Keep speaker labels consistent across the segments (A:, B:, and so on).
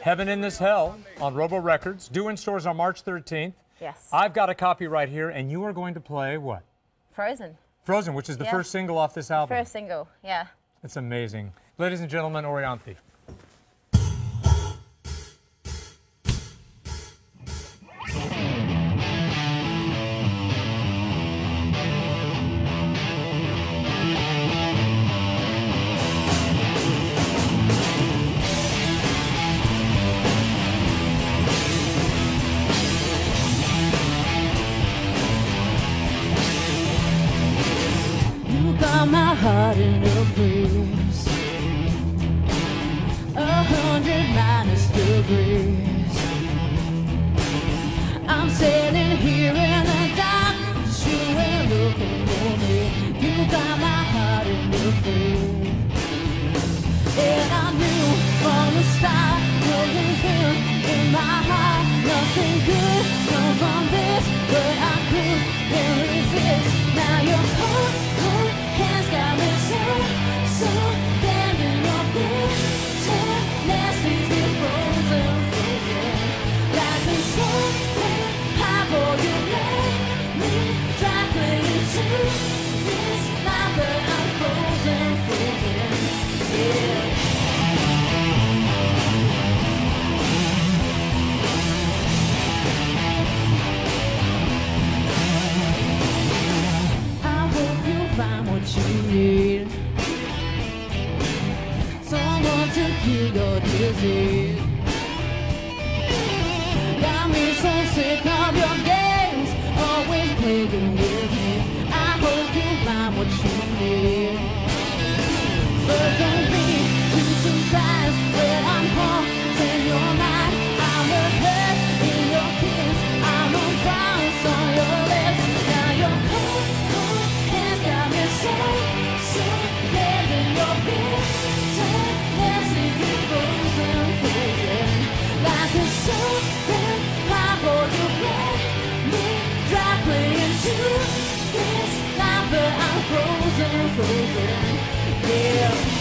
A: Heaven in This Hell on Robo Records, due in stores on March 13th.
B: Yes.
A: I've got a copy right here, and you are going to play what?
B: Frozen.
A: Frozen, which is the first single off this album.
B: First single, yeah.
A: It's amazing. Ladies and gentlemen, Orianthi.
C: Got my heart in a freeze, 100 minus degrees. I'm sitting here in the dark, you ain't looking for me. You got my heart in a freeze, and I knew from the start, nothing good in my heart, nothing good come from this, but I couldn't resist. Now you're cold. Hands got me so bad in your bed. Let's leave me frozen, like a something high for you. Let me try clinging to this life, but I'm frozen, yeah. Find what you need, someone to heal your disease. Got me so sick of your games, always playing with me. I hope you find what you need, but don't be too surprised when I'm haunting your mind. I'm a hurt in your kiss, I'm a bounce on your lips. Now you're cold. So bad in your bitterness, leave you frozen, like a something high for you. Let me try clinging to this life, but I'm frozen, yeah.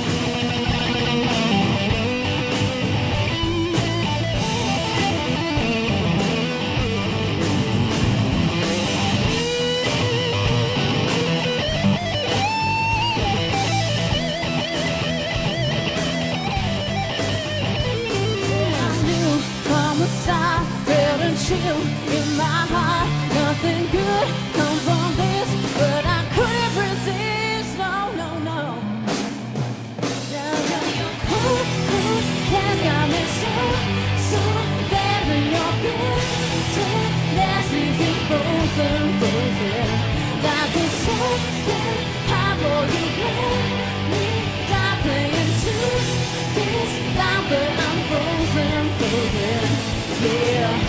C: I felt a chill in my heart. Nothing good come from this, but I couldn't resist. No, no, no. Your cold has got me so bad in your bitterness, leaves me frozen, like a something high for you. Let me try playing to this life, but I'm frozen. Yeah.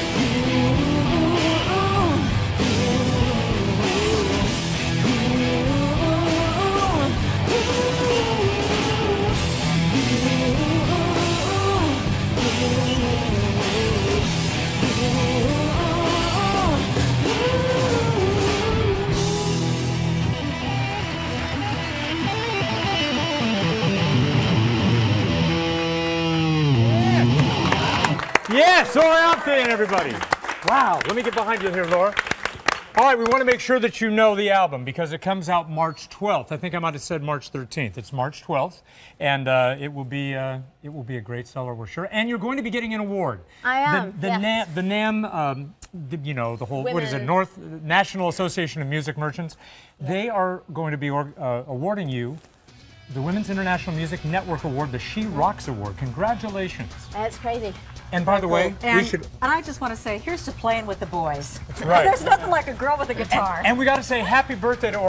A: Yes, Orianthi and everybody. Wow, let me get behind you here, Laura. All right, we want to make sure that you know the album because it comes out March 12th. I think I might have said March 13th. It's March 12th, and it will be a great seller, we're sure. And you're going to be getting an award.
B: I am.
A: The NAM, you know, the whole what is it? National Association of Music Merchants. Yeah. They are going to be awarding you the Women's International Music Network Award, the She Rocks Award. Congratulations.
B: That's crazy.
A: And by the way, we should...
D: And I just want to say, here's to playing with the boys.
A: That's right.
D: There's nothing like a girl with a guitar.
A: And we got to say happy birthday to